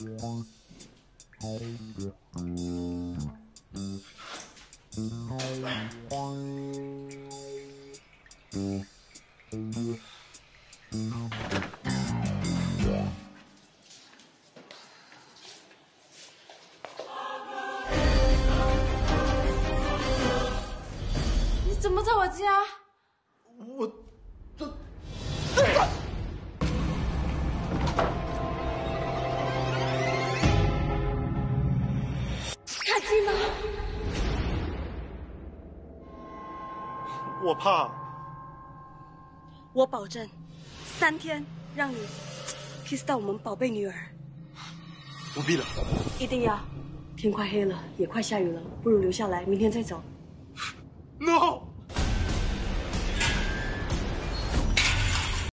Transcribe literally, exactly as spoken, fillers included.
你怎么在我家？ 我这。 卡基吗？ 我怕。 我保证，三天让你 kiss 到我们宝贝女儿。 不必了。 一定要。天快黑了，也快下雨了，不如留下来，明天再走。 No。